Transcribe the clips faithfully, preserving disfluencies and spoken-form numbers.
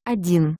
один.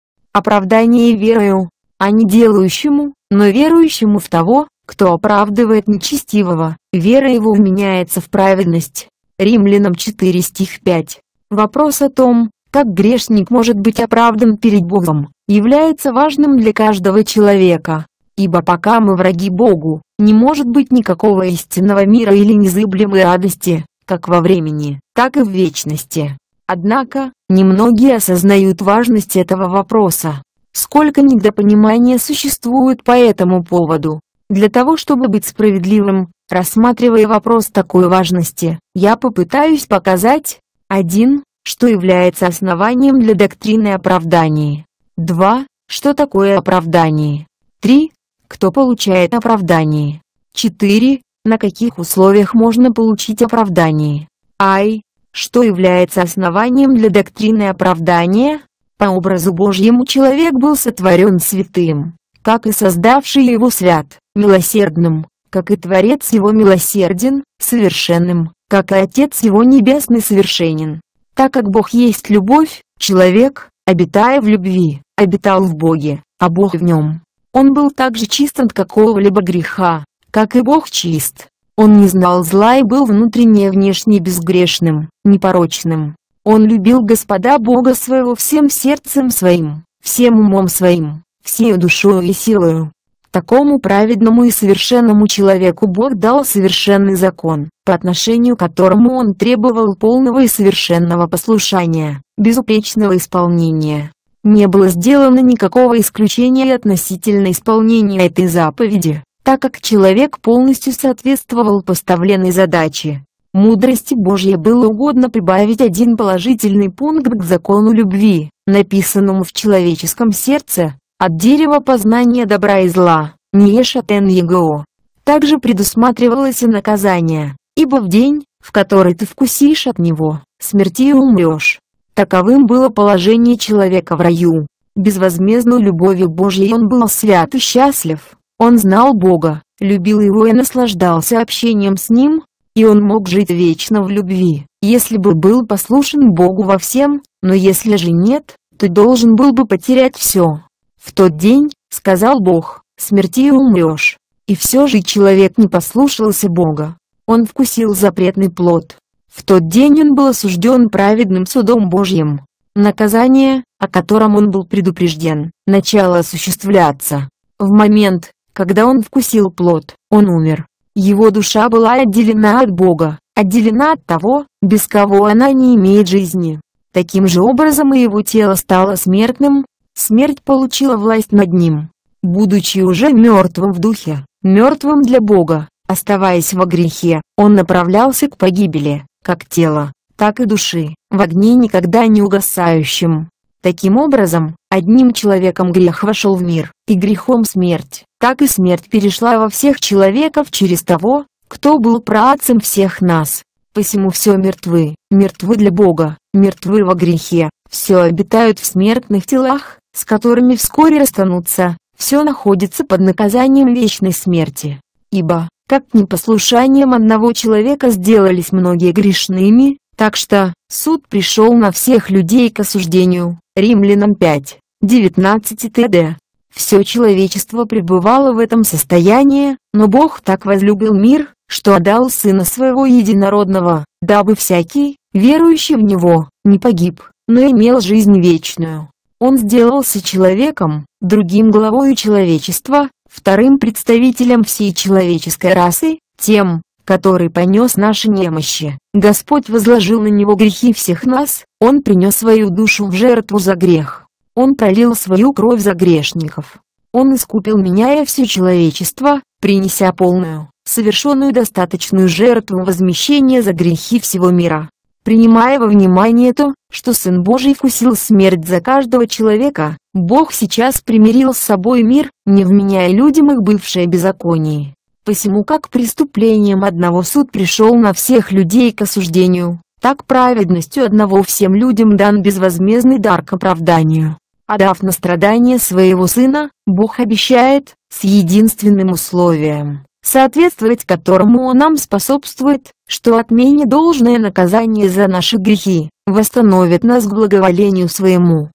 Оправдание верою, а не делающему, но верующему в того, кто оправдывает нечестивого, вера его вменяется в праведность. Римлянам четыре стих пять. Вопрос о том, как грешник может быть оправдан перед Богом, является важным для каждого человека. Ибо пока мы враги Богу, не может быть никакого истинного мира или незыблемой радости, как во времени, так и в вечности. Однако, немногие осознают важность этого вопроса. Сколько недопонимания существует по этому поводу. Для того чтобы быть справедливым, рассматривая вопрос такой важности, я попытаюсь показать: один. Что является основанием для доктрины оправдания. два. Что такое оправдание. три. Кто получает оправдание. четыре. На каких условиях можно получить оправдание. I. Что является основанием для доктрины оправдания? По образу Божьему человек был сотворен святым, как и создавший его свят, милосердным, как и Творец его милосерден, совершенным, как и Отец его небесный совершенен. Так как Бог есть любовь, человек, обитая в любви, обитал в Боге, а Бог в нем. Он был также чист от какого-либо греха, как и Бог чист. Он не знал зла и был внутренне и внешне безгрешным, непорочным. Он любил Господа Бога своего всем сердцем своим, всем умом своим, всею душою и силою. Такому праведному и совершенному человеку Бог дал совершенный закон, по отношению к которому Он требовал полного и совершенного послушания, безупречного исполнения. Не было сделано никакого исключения относительно исполнения этой заповеди, так как человек полностью соответствовал поставленной задаче. Мудрости Божьей было угодно прибавить один положительный пункт к закону любви, написанному в человеческом сердце: от дерева познания добра и зла, не ешь от его. Также предусматривалось и наказание, ибо в день, в который ты вкусишь от него, смертью умрешь. Таковым было положение человека в раю. Безвозмездной любовью Божьей он был свят и счастлив. Он знал Бога, любил Его и наслаждался общением с Ним, и он мог жить вечно в любви, если бы был послушен Богу во всем, но если же нет, то должен был бы потерять все. В тот день, сказал Бог, смертью умрешь. И все же человек не послушался Бога. Он вкусил запретный плод. В тот день он был осужден праведным судом Божьим. Наказание, о котором он был предупрежден, начало осуществляться. В момент, когда он вкусил плод, он умер. Его душа была отделена от Бога, отделена от того, без кого она не имеет жизни. Таким же образом и его тело стало смертным. Смерть получила власть над ним. Будучи уже мертвым в духе, мертвым для Бога, оставаясь во грехе, он направлялся к погибели, как тела, так и души, в огне никогда не угасающем. Таким образом, одним человеком грех вошел в мир, и грехом смерть, так и смерть перешла во всех человеков через того, кто был праотцем всех нас. Посему все мертвы, мертвы для Бога, мертвы во грехе, все обитают в смертных телах, с которыми вскоре расстанутся, все находится под наказанием вечной смерти. Ибо, как непослушанием одного человека сделались многие грешными, так что суд пришел на всех людей к осуждению. Римлянам пять, девятнадцать и т.д. Все человечество пребывало в этом состоянии, но Бог так возлюбил мир, что отдал Сына Своего Единородного, дабы всякий, верующий в Него, не погиб, но имел жизнь вечную. Он сделался человеком, другим главою человечества, вторым представителем всей человеческой расы, тем, который понес наши немощи. Господь возложил на Него грехи всех нас, Он принес свою душу в жертву за грех. Он пролил свою кровь за грешников. Он искупил меня и все человечество, принеся полную, совершенную достаточную жертву возмещения за грехи всего мира. Принимая во внимание то, что Сын Божий вкусил смерть за каждого человека, Бог сейчас примирил с собой мир, не вменяя людям их бывшее беззаконие. Посему как преступлением одного суд пришел на всех людей к осуждению, так праведностью одного всем людям дан безвозмездный дар к оправданию. Отдав на страдания своего Сына, Бог обещает, с единственным условием, соответствовать которому Он нам способствует, что отмене должное наказание за наши грехи, восстановит нас к благоволению Своему,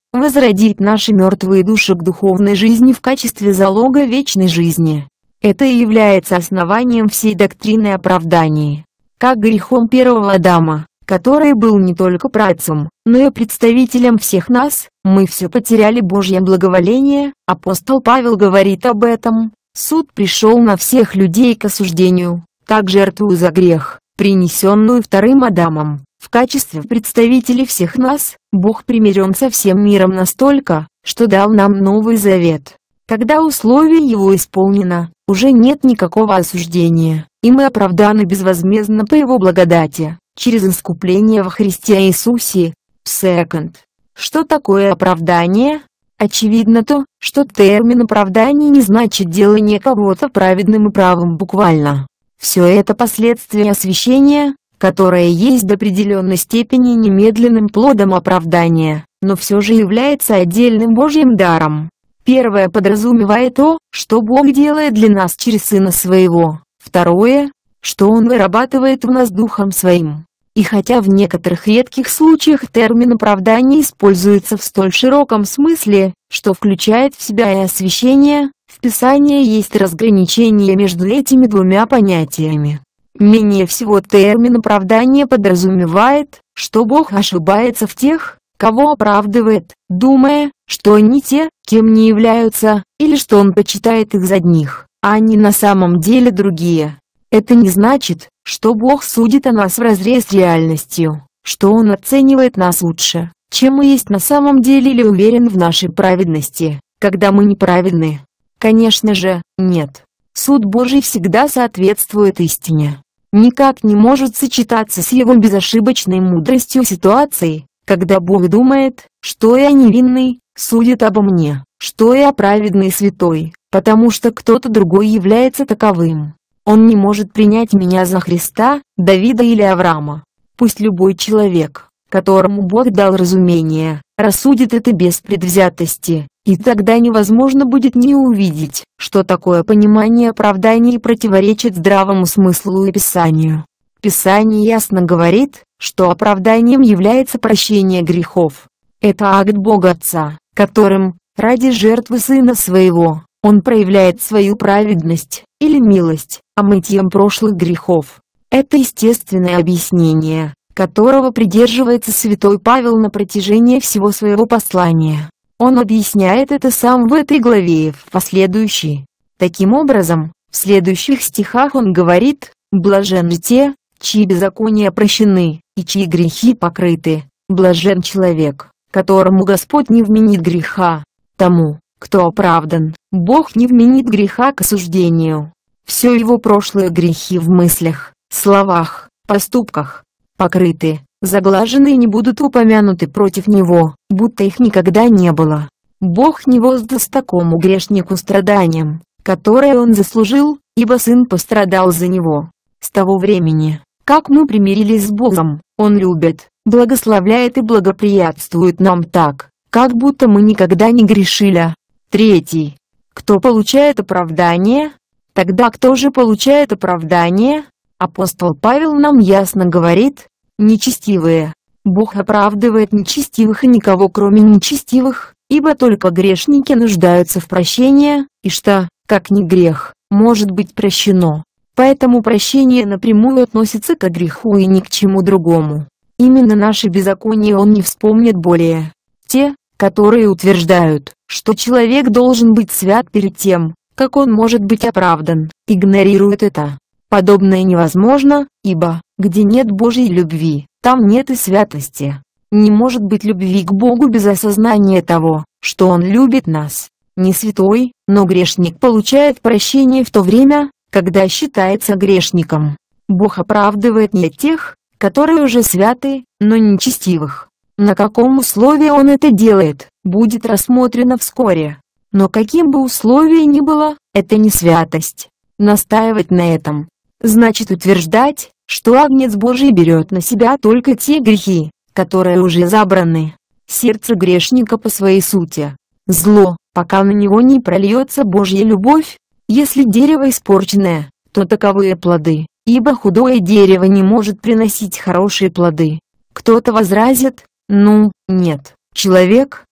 возродить наши мертвые души к духовной жизни в качестве залога вечной жизни. Это и является основанием всей доктрины оправдания. Как грехом первого Адама, который был не только праотцом, но и представителем всех нас, мы все потеряли Божье благоволение, апостол Павел говорит об этом. Суд пришел на всех людей к осуждению, так жертву за грех, принесенную вторым Адамом. В качестве представителей всех нас, Бог примирен со всем миром настолько, что дал нам Новый Завет. Когда условие его исполнено, уже нет никакого осуждения, и мы оправданы безвозмездно по его благодати, через искупление во Христе Иисусе. Second. Что такое оправдание? Очевидно то, что термин оправдание не значит делание кого-то праведным и правым буквально. Все это последствия освящения, которое есть до определенной степени немедленным плодом оправдания, но все же является отдельным Божьим даром. Первое подразумевает то, что Бог делает для нас через Сына Своего. Второе, что Он вырабатывает в нас Духом Своим. И хотя в некоторых редких случаях термин оправдание используется в столь широком смысле, что включает в себя и освящение, в Писании есть разграничение между этими двумя понятиями. Менее всего термин оправдание подразумевает, что Бог ошибается в тех, кого оправдывает, думая, что они те, кем не являются, или что Он почитает их за одних, а они на самом деле другие. Это не значит, что Бог судит о нас вразрез с реальностью, что Он оценивает нас лучше, чем мы есть на самом деле, или уверен в нашей праведности, когда мы неправедны. Конечно же, нет. Суд Божий всегда соответствует истине. Никак не может сочетаться с Его безошибочной мудростью ситуации, когда Бог думает, что я невинный, судит обо мне, что я праведный и святой, потому что кто-то другой является таковым. Он не может принять меня за Христа, Давида или Авраама. Пусть любой человек, которому Бог дал разумение, рассудит это без предвзятости, и тогда невозможно будет не увидеть, что такое понимание оправдания противоречит здравому смыслу и Писанию. Писание ясно говорит, что оправданием является прощение грехов. Это акт Бога Отца, которым, ради жертвы Сына Своего, Он проявляет свою праведность, или милость, омытьем прошлых грехов. Это естественное объяснение, которого придерживается святой Павел на протяжении всего своего послания. Он объясняет это сам в этой главе и в последующей. Таким образом, в следующих стихах он говорит: «Блаженны те, чьи беззакония прощены, и чьи грехи покрыты. Блажен человек, которому Господь не вменит греха. Тому, кто оправдан, Бог не вменит греха к осуждению. Все его прошлые грехи в мыслях, словах, поступках покрыты, заглажены и не будут упомянуты против него, будто их никогда не было. Бог не воздаст такому грешнику страданиям, которые он заслужил, ибо Сын пострадал за него. С того времени, как мы примирились с Богом, Он любит, благословляет и благоприятствует нам так, как будто мы никогда не грешили». Третий. Кто получает оправдание? Тогда кто же получает оправдание? Апостол Павел нам ясно говорит: «Нечестивые». Бог оправдывает нечестивых и никого кроме нечестивых, ибо только грешники нуждаются в прощении, и что, как ни грех, может быть прощено. Поэтому прощение напрямую относится к греху и ни к чему другому. Именно наши беззакония Он не вспомнит более. Те, которые утверждают, что человек должен быть свят перед тем, как он может быть оправдан, игнорируют это. Подобное невозможно, ибо, где нет Божьей любви, там нет и святости. Не может быть любви к Богу без осознания того, что Он любит нас. Не святой, но грешник получает прощение в то время, когда считается грешником. Бог оправдывает не тех, которые уже святы, но нечестивых. На каком условии Он это делает, будет рассмотрено вскоре. Но каким бы условие ни было, это не святость. Настаивать на этом значит утверждать, что Агнец Божий берет на себя только те грехи, которые уже забраны. Сердце грешника по своей сути – зло, пока на него не прольется Божья любовь. Если дерево испорченное, то таковы плоды, ибо худое дерево не может приносить хорошие плоды. Кто-то возразит: «Ну, нет, человек,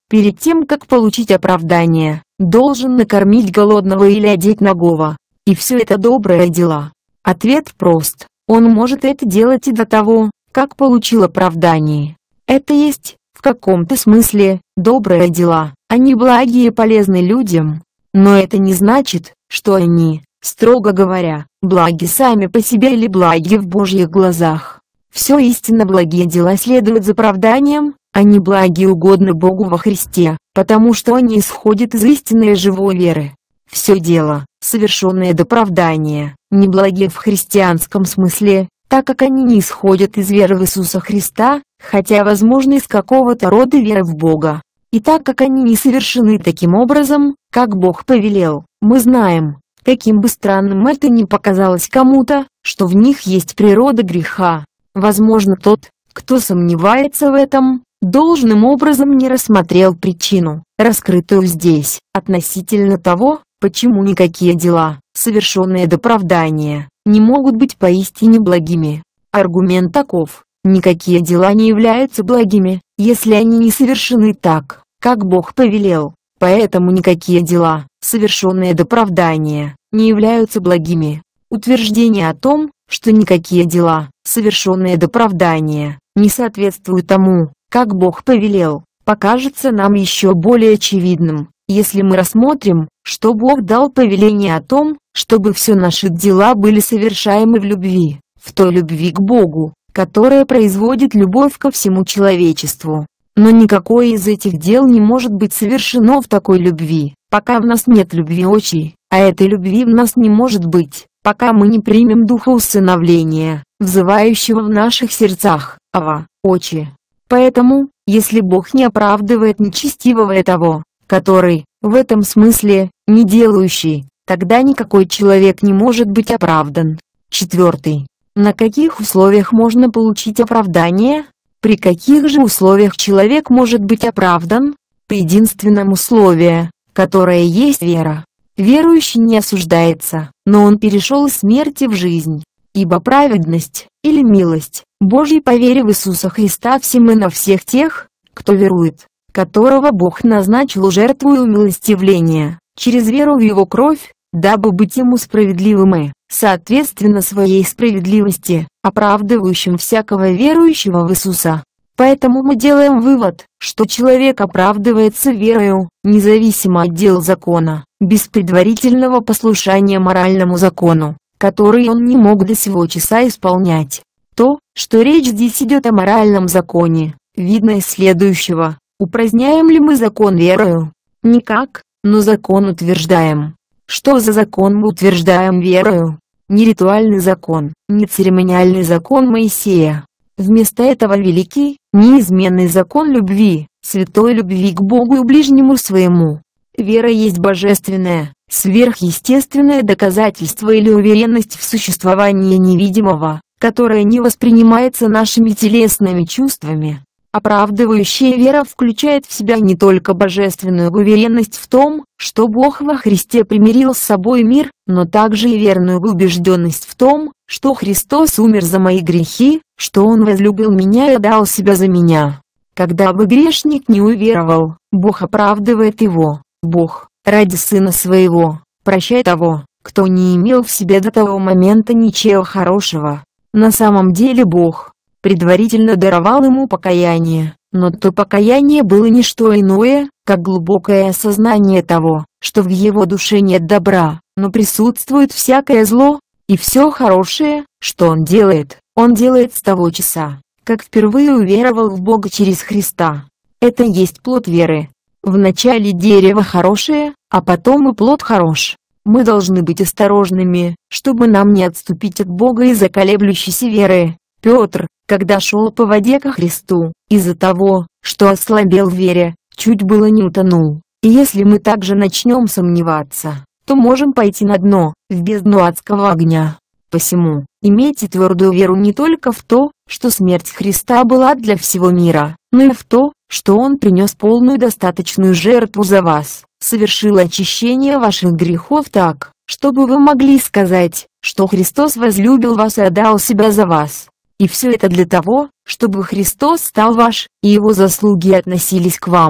перед тем как получить оправдание, должен накормить голодного или одеть нагого. И все это добрые дела. Ответ прост. Он может это делать и до того, как получил оправдание. Это есть, в каком-то смысле, добрые дела. Они благие и полезны людям. Но это не значит, что они, строго говоря, благи сами по себе или благи в Божьих глазах. Все истинно благие дела следуют за оправданием, они благи и угодны Богу во Христе, потому что они исходят из истинной живой веры. Все дело, совершенное до оправдания, не благи в христианском смысле, так как они не исходят из веры в Иисуса Христа, хотя возможно из какого-то рода веры в Бога. И так как они не совершены таким образом, как Бог повелел, мы знаем, каким бы странным это ни показалось кому-то, что в них есть природа греха. Возможно, тот, кто сомневается в этом, должным образом не рассмотрел причину, раскрытую здесь, относительно того, почему никакие дела, совершенные до оправдания, не могут быть поистине благими. Аргумент таков: никакие дела не являются благими, если они не совершены так, как Бог повелел. Поэтому никакие дела, совершенные до оправдания, не являются благими. Утверждение о том, что никакие дела, совершенные до оправдания, не соответствуют тому, как Бог повелел, покажется нам еще более очевидным, если мы рассмотрим, что Бог дал повеление о том, чтобы все наши дела были совершаемы в любви, в той любви к Богу, которая производит любовь ко всему человечеству. Но никакое из этих дел не может быть совершено в такой любви, пока в нас нет любви Отчей, а этой любви в нас не может быть, пока мы не примем духа усыновления, взывающего в наших сердцах: «Ава, Отче». Поэтому, если Бог не оправдывает нечестивого и того, который, в этом смысле, не делающий, тогда никакой человек не может быть оправдан. Четвертый. На каких условиях можно получить оправдание? При каких же условиях человек может быть оправдан? При единственном условии, которое есть вера. Верующий не осуждается, но он перешел из смерти в жизнь. Ибо праведность, или милость, Божьей по вере в Иисуса Христа всем и на всех тех, кто верует, которого Бог назначил жертвою умилостивления, через веру в Его кровь, дабы быть Ему справедливым и, соответственно своей справедливости, оправдывающим всякого верующего в Иисуса. Поэтому мы делаем вывод, что человек оправдывается верою, независимо от дел закона, без предварительного послушания моральному закону, который он не мог до сего часа исполнять. То, что речь здесь идет о моральном законе, видно из следующего: упраздняем ли мы закон верою? Никак, но закон утверждаем. Что за закон мы утверждаем верою? Не ритуальный закон, не церемониальный закон Моисея. Вместо этого великий, неизменный закон любви, святой любви к Богу и ближнему своему. Вера есть божественное, сверхъестественное доказательство или уверенность в существовании невидимого, которое не воспринимается нашими телесными чувствами. Оправдывающая вера включает в себя не только божественную уверенность в том, что Бог во Христе примирил с собой мир, но также и верную убежденность в том, что Христос умер за мои грехи, что Он возлюбил меня и отдал себя за меня. Когда бы грешник не уверовал, Бог оправдывает его. Бог, ради Сына Своего, прощай того, кто не имел в себе до того момента ничего хорошего. На самом деле Бог предварительно даровал ему покаяние, но то покаяние было не что иное, как глубокое осознание того, что в его душе нет добра, но присутствует всякое зло, и все хорошее, что он делает, он делает с того часа, как впервые уверовал в Бога через Христа. Это есть плод веры. Вначале дерево хорошее, а потом и плод хорош. Мы должны быть осторожными, чтобы нам не отступить от Бога из-за колеблющейся веры. Петр, когда шел по воде ко Христу, из-за того, что ослабел в вере, чуть было не утонул. И если мы также начнем сомневаться, то можем пойти на дно, в бездну адского огня. Посему, имейте твердую веру не только в то, что смерть Христа была для всего мира, но и в то, что Он принес полную достаточную жертву за вас, совершил очищение ваших грехов так, чтобы вы могли сказать, что Христос возлюбил вас и отдал себя за вас. И все это для того, чтобы Христос стал ваш, и Его заслуги относились к вам.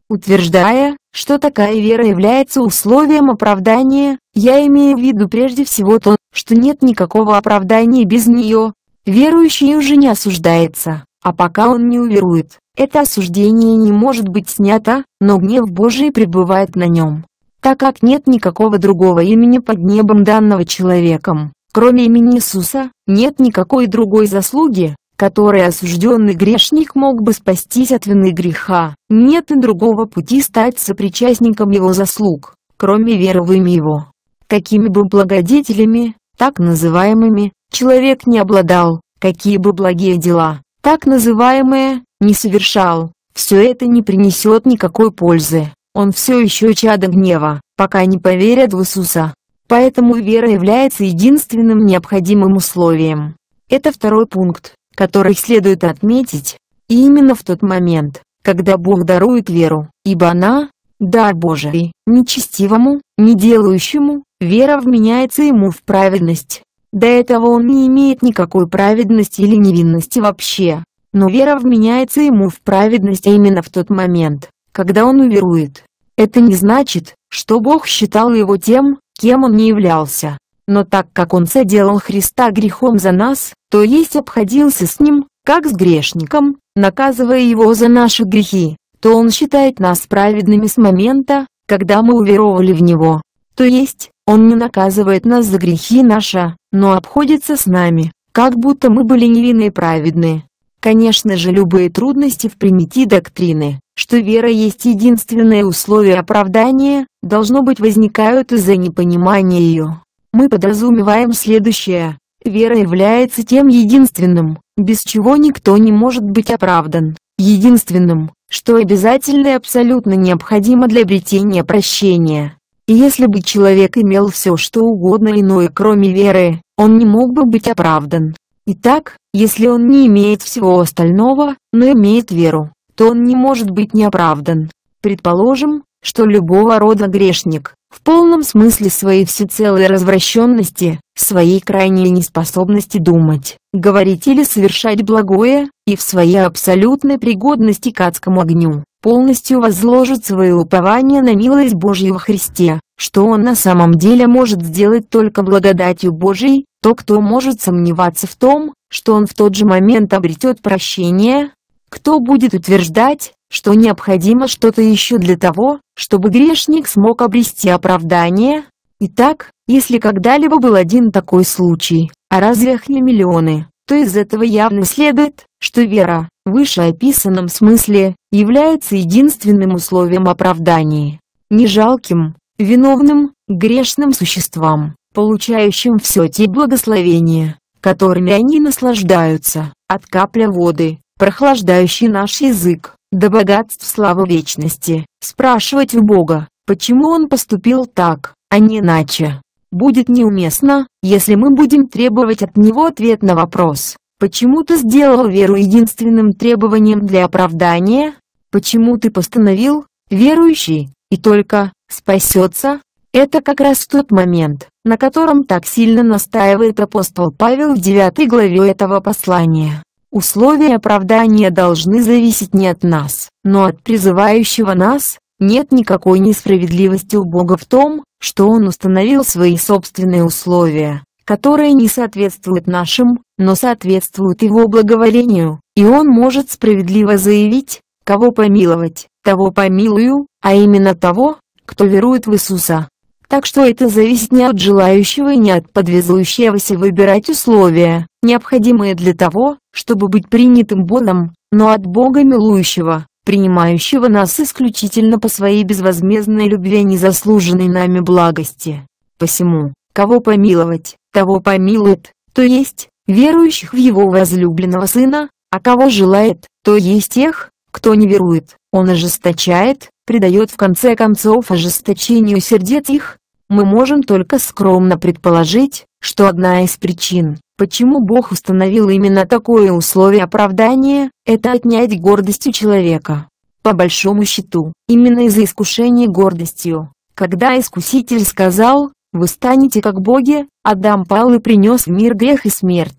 Утверждая, что такая вера является условием оправдания, я имею в виду прежде всего то, что нет никакого оправдания без нее. Верующий уже не осуждается, а пока он не уверует, это осуждение не может быть снято, но гнев Божий пребывает на нем. Так как нет никакого другого имени под небом данного человеком, кроме имени Иисуса, нет никакой другой заслуги, которой осужденный грешник мог бы спастись от вины греха. Нет и другого пути стать сопричастником его заслуг, кроме веры в имя его. Какими бы благодетелями, так называемыми, человек не обладал, какие бы благие дела, так называемые, не совершал, все это не принесет никакой пользы. Он все еще чадо гнева, пока не поверят в Иисуса. Поэтому вера является единственным необходимым условием. Это второй пункт, который следует отметить, и именно в тот момент, когда Бог дарует веру, ибо она – дар Божий, нечестивому, не делающему, вера вменяется ему в праведность. До этого он не имеет никакой праведности или невинности вообще, но вера вменяется ему в праведность именно в тот момент, когда он уверует. Это не значит, что Бог считал его тем, кем он не являлся. Но так как он соделал Христа грехом за нас, то есть обходился с ним, как с грешником, наказывая его за наши грехи, то он считает нас праведными с момента, когда мы уверовали в него. То есть, он не наказывает нас за грехи наши, но обходится с нами, как будто мы были невинны и праведны. Конечно же, любые трудности в принятии доктрины, что вера есть единственное условие оправдания, должно быть возникают из-за непонимания ее. Мы подразумеваем следующее: вера является тем единственным, без чего никто не может быть оправдан, единственным, что обязательно и абсолютно необходимо для обретения прощения. И если бы человек имел все что угодно иное кроме веры, он не мог бы быть оправдан. Итак, если он не имеет всего остального, но имеет веру, то он не может быть неоправдан. Предположим, что любого рода грешник, в полном смысле своей всецелой развращенности, своей крайней неспособности думать, говорить или совершать благое, и в своей абсолютной пригодности к адскому огню, полностью возложит свое упование на милость Божью во Христе, что он на самом деле может сделать только благодатью Божией, то кто может сомневаться в том, что он в тот же момент обретет прощение? Кто будет утверждать, что необходимо что-то еще для того, чтобы грешник смог обрести оправдание? Итак, если когда-либо был один такой случай, а разве их не миллионы, то из этого явно следует, что вера, в вышеописанном смысле, является единственным условием оправдания. Не жалким, виновным, грешным существам, получающим все те благословения, которыми они наслаждаются, от капля воды, прохлаждающей наш язык, до богатств славы вечности, спрашивать у Бога, почему Он поступил так, а не иначе, будет неуместно, если мы будем требовать от Него ответ на вопрос: почему ты сделал веру единственным требованием для оправдания? Почему ты постановил, верующий, и только, спасется? Это как раз тот момент, на котором так сильно настаивает апостол Павел в девятой главе этого послания. Условия оправдания должны зависеть не от нас, но от призывающего нас. Нет никакой несправедливости у Бога в том, что Он установил свои собственные условия, которые не соответствуют нашим, но соответствуют Его благоволению, и Он может справедливо заявить: кого помиловать, того помилую, а именно того, кто верует в Иисуса. Так что это зависит не от желающего и не от подвязующегося выбирать условия, необходимые для того, чтобы быть принятым Богом, но от Бога милующего, принимающего нас исключительно по своей безвозмездной любви, незаслуженной нами благости. Посему, кого помиловать, того помилует, то есть, верующих в Его возлюбленного Сына, а кого желает, то есть тех, кто не верует, Он ожесточает, предает в конце концов ожесточению сердец их. Мы можем только скромно предположить, что одна из причин, почему Бог установил именно такое условие оправдания, это отнять гордость у человека. По большому счету, именно из-за искушения гордостью, когда Искуситель сказал: «Вы станете как боги», Адам пал и принес в мир грех и смерть.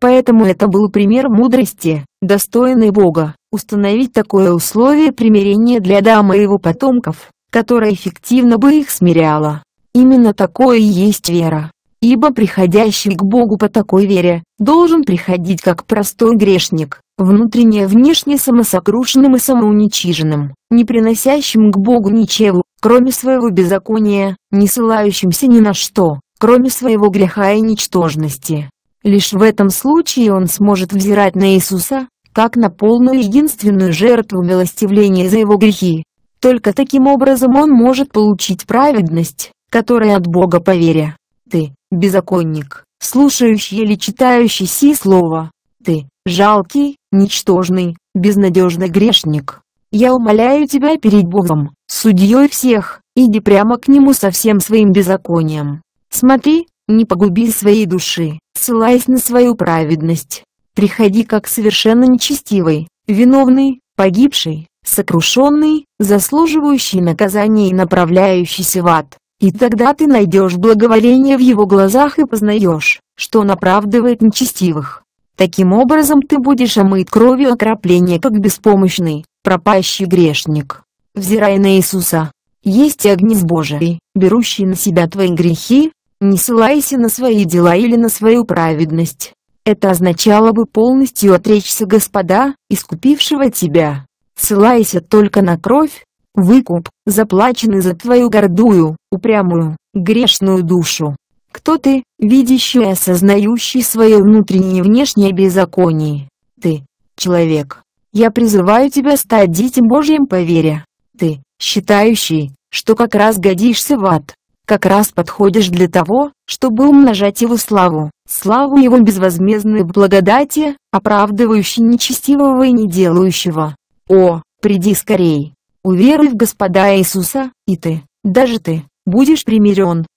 Поэтому это был пример мудрости, достойный Бога, установить такое условие примирения для Адама и его потомков, которое эффективно бы их смиряло. Именно такое и есть вера. Ибо приходящий к Богу по такой вере, должен приходить как простой грешник, внутренне и внешне самосокрушенным и самоуничиженным, не приносящим к Богу ничего, кроме своего беззакония, не ссылающимся ни на что, кроме своего греха и ничтожности. Лишь в этом случае он сможет взирать на Иисуса, как на полную единственную жертву милостивления за его грехи. Только таким образом он может получить праведность, которая от Бога по вере. Ты, беззаконник, слушающий или читающий сии слово. Ты, жалкий, ничтожный, безнадежный грешник. Я умоляю тебя перед Богом, судьей всех, иди прямо к Нему со всем своим беззаконием. Смотри, не погуби своей души, ссылаясь на свою праведность. Приходи как совершенно нечестивый, виновный, погибший, сокрушенный, заслуживающий наказания и направляющийся в ад. И тогда ты найдешь благоволение в Его глазах и познаешь, что Он оправдывает нечестивых. Таким образом ты будешь омыт кровью окропления как беспомощный, пропащий грешник. Взирай на Иисуса. Есть Агнец Божий, берущий на себя твои грехи. Не ссылайся на свои дела или на свою праведность. Это означало бы полностью отречься Господа, искупившего тебя. Ссылайся только на кровь, выкуп, заплаченный за твою гордую, упрямую, грешную душу. Кто ты, видящий и осознающий свое внутреннее и внешнее беззаконие? Ты, человек. Я призываю тебя стать детем Божьим по вере. Ты, считающий, что как раз годишься в ад. Как раз подходишь для того, чтобы умножать Его славу, славу Его безвозмездной благодати, оправдывающей нечестивого и неделающего. О, приди скорей! Уверуй в Господа Иисуса, и ты, даже ты, будешь примирен,